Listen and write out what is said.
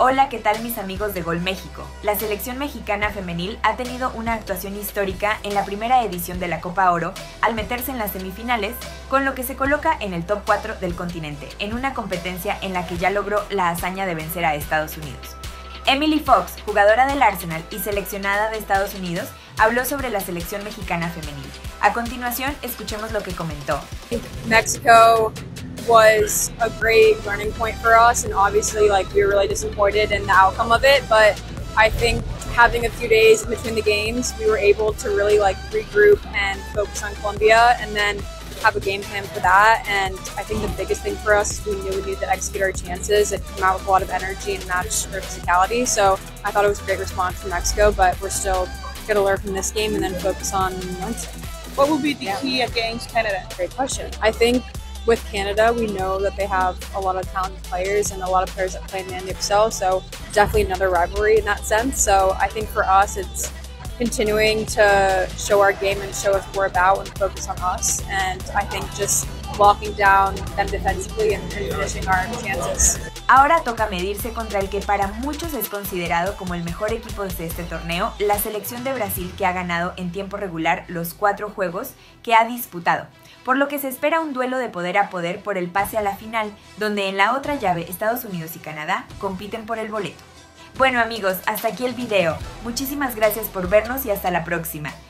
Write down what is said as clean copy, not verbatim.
Hola, ¿qué tal mis amigos de Gol México? La selección mexicana femenil ha tenido una actuación histórica en la primera edición de la Copa Oro al meterse en las semifinales, con lo que se coloca en el top 4 del continente, en una competencia en la que ya logró la hazaña de vencer a Estados Unidos. Emily Fox, jugadora del Arsenal y seleccionada de Estados Unidos, habló sobre la selección mexicana femenil. A continuación, escuchemos lo que comentó. Mexico was a great learning point for us, and obviously we were really disappointed in the outcome of it, but I think having a few days in between the games, we were able to really regroup and focus on Colombia and then have a game plan for that. And I think the biggest thing for us is we needed to execute our chances and come out with a lot of energy and match their physicality. So I thought it was a great response from Mexico, but we're still going to learn from this game and then focus on Wednesday. What will be the key against Canada? Great question. I think with Canada, we know that they have a lot of talented players and a lot of players that play in the NWSL, so definitely another rivalry in that sense. So I think for us, it's continuing to show our game and show us what we're about and focus on us. And I think just locking down them defensively and finishing our chances. Ahora toca medirse contra el que para muchos es considerado como el mejor equipo de este torneo, la selección de Brasil, que ha ganado en tiempo regular los 4 juegos que ha disputado, por lo que se espera un duelo de poder a poder por el pase a la final, donde en la otra llave Estados Unidos y Canadá compiten por el boleto. Bueno amigos, hasta aquí el video. Muchísimas gracias por vernos y hasta la próxima.